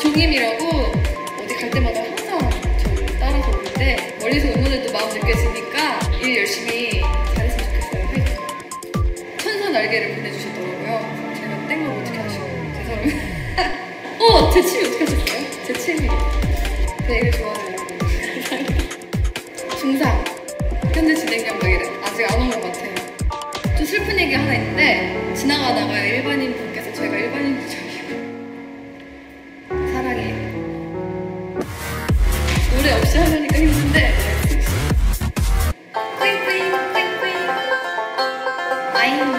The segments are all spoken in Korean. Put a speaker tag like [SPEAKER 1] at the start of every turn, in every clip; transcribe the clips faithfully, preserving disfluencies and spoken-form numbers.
[SPEAKER 1] 정임이라고 어디 갈 때마다 항상 저를 따라서 오는데 멀리서 응원해도 마음 느껴지니까 일 열심히 잘했으면 좋겠어요. 화이팅! 천사 날개를 보내주셨더라고요. 제가 땡 걸 어떻게 하시고 죄송합니다. 어! 제 취미 어떻게 하셨어요? 제 취미 되게 좋아해요. 중상 현재 진행 경력이래. 아직 안 온 것 같아요. 좀 슬픈 얘기 하나 있는데 지나가다가 일반인 분께서 저희가 일반인 줄 사랑해. 노래 없이 하려니까 힘든데 뿌잉뿌잉 뿌잉뿌잉 아잉.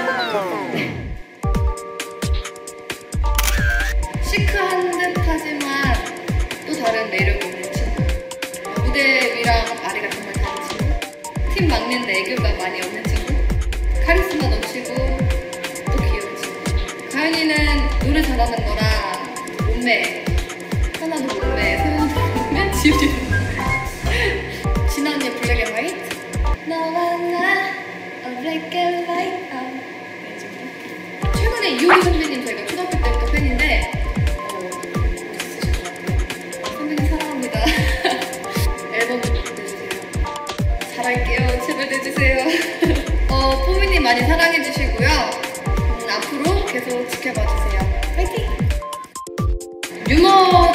[SPEAKER 1] 시크한 듯 하지만 또 다른 매력 있는 친구. 무대 위랑 아래가 정말 다른 친구. 팀 막내인데 애교가 많이 없는 친구. 카리스마 넘치고 또 귀여운 친구. 가연이는 노래 잘하는 거랑 몸매, 하나도 몸매, 세연도 몸매, 지우지. 진아 언니의 블랙 앤 화이트. 너와 나 a black and white. 네, 정도. 최근에 이효리 선배님 저희가 초등학교 때부터 팬인데 어, 멋있으실 것 같아요. 선배님 사랑합니다. 앨범 내주세요. 잘할게요. 제발 내주세요. 어, 포미님 많이 사랑해주시고요. 음, 앞으로 계속 지켜봐주세요. 화이팅! 유머